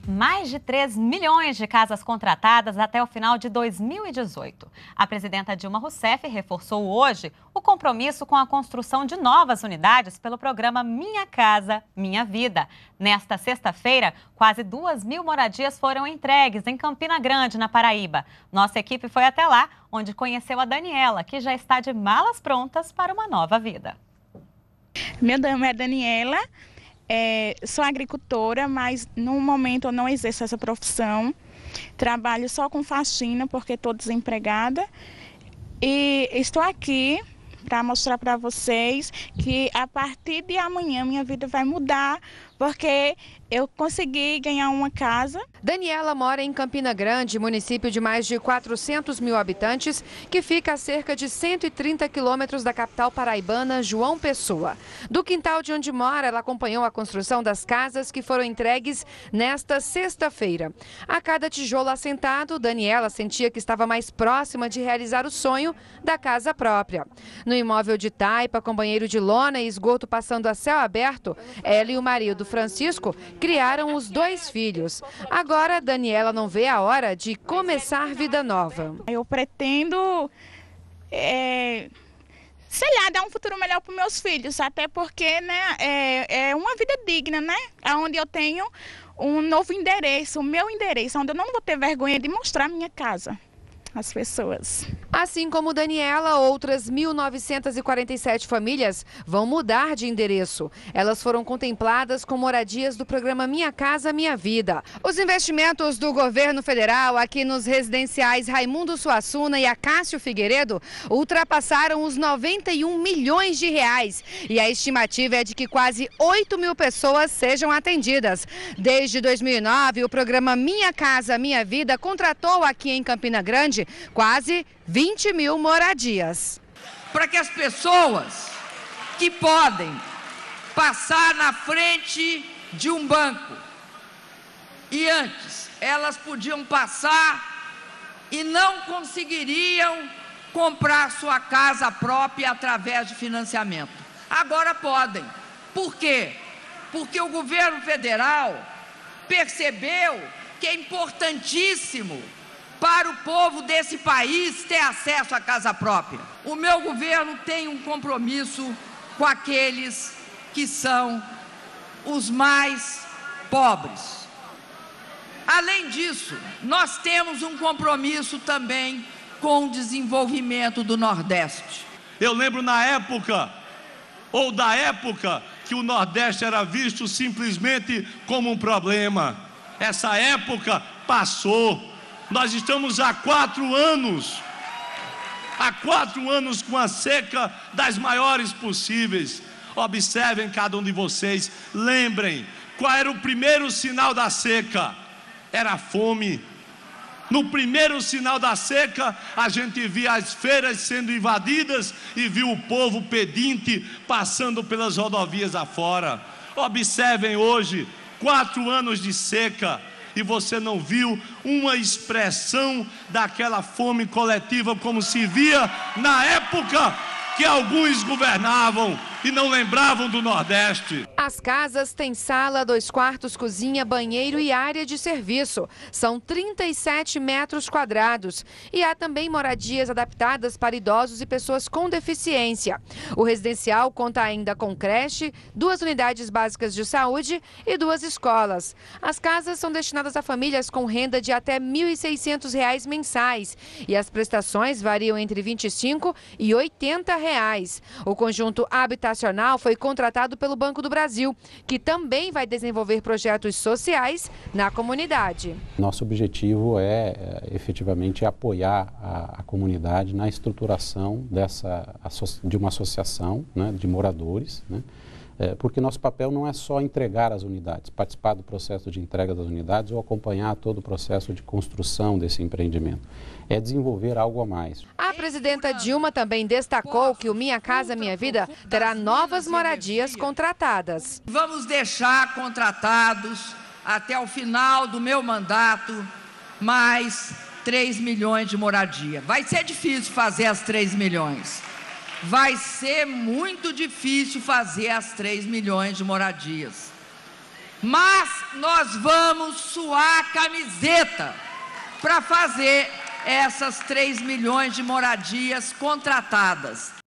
Mais de 3 milhões de casas contratadas até o final de 2018. A presidenta Dilma Rousseff reforçou hoje o compromisso com a construção de novas unidades pelo programa Minha Casa, Minha Vida. Nesta sexta-feira, quase 2.000 moradias foram entregues em Campina Grande, na Paraíba. Nossa equipe foi até lá, onde conheceu a Daniela, que já está de malas prontas para uma nova vida. Meu nome é Daniela. Sou agricultora, mas no momento eu não exerço essa profissão. Trabalho só com faxina porque estou desempregada. E estou aqui para mostrar para vocês que a partir de amanhã minha vida vai mudar, porque eu consegui ganhar uma casa. Daniela mora em Campina Grande, município de mais de 400 mil habitantes, que fica a cerca de 130 quilômetros da capital paraibana, João Pessoa. Do quintal de onde mora, ela acompanhou a construção das casas que foram entregues nesta sexta-feira. A cada tijolo assentado, Daniela sentia que estava mais próxima de realizar o sonho da casa própria. No imóvel de taipa, com banheiro de lona e esgoto passando a céu aberto, ela e o marido, Francisco, criaram os 2 filhos. Agora, Daniela não vê a hora de começar vida nova. Eu pretendo, dar um futuro melhor para os meus filhos, até porque, né, é uma vida digna, né? Onde eu tenho um novo endereço, o meu endereço, onde eu não vou ter vergonha de mostrar minha casa às pessoas. Assim como Daniela, outras 1.947 famílias vão mudar de endereço. Elas foram contempladas com moradias do programa Minha Casa, Minha Vida. Os investimentos do governo federal aqui nos residenciais Raimundo Suassuna e Acácio Figueiredo ultrapassaram os 91 milhões de reais. E a estimativa é de que quase 8.000 pessoas sejam atendidas. Desde 2009, o programa Minha Casa, Minha Vida contratou aqui em Campina Grande quase 20.000 moradias. Para que as pessoas que podem passar na frente de um banco e antes elas podiam passar e não conseguiriam comprar sua casa própria através de financiamento. Agora podem. Por quê? Porque o governo federal percebeu que é importantíssimo para o povo desse país ter acesso à casa própria. O meu governo tem um compromisso com aqueles que são os mais pobres. Além disso, nós temos um compromisso também com o desenvolvimento do Nordeste. Eu lembro da época que o Nordeste era visto simplesmente como um problema. Essa época passou. Nós estamos há 4 anos com a seca das maiores possíveis. Observem cada um de vocês, lembrem, qual era o primeiro sinal da seca? Era a fome. No primeiro sinal da seca, a gente via as feiras sendo invadidas e viu o povo pedinte passando pelas rodovias afora. Observem hoje, 4 anos de seca, e você não viu uma expressão daquela fome coletiva como se via na época que alguns governavam e não lembravam do Nordeste. As casas têm sala, 2 quartos, cozinha, banheiro e área de serviço. São 37 metros quadrados. E há também moradias adaptadas para idosos e pessoas com deficiência. O residencial conta ainda com creche, 2 unidades básicas de saúde e 2 escolas. As casas são destinadas a famílias com renda de até R$ 1.600 mensais. E as prestações variam entre R$ 25 e R$ 80. O conjunto habitacional foi contratado pelo Banco do Brasil, que também vai desenvolver projetos sociais na comunidade. Nosso objetivo é efetivamente apoiar a comunidade na estruturação de uma associação, né, de moradores, né, porque nosso papel não é só entregar as unidades, participar do processo de entrega das unidades ou acompanhar todo o processo de construção desse empreendimento. É desenvolver algo a mais. A presidenta Dilma também destacou que o Minha Casa Minha Vida terá novas moradias contratadas. Vamos deixar contratados até o final do meu mandato mais 3 milhões de moradia. Vai ser difícil fazer as 3 milhões. Vai ser muito difícil fazer as 3 milhões de moradias. Mas nós vamos suar a camiseta para fazer essas 3 milhões de moradias contratadas.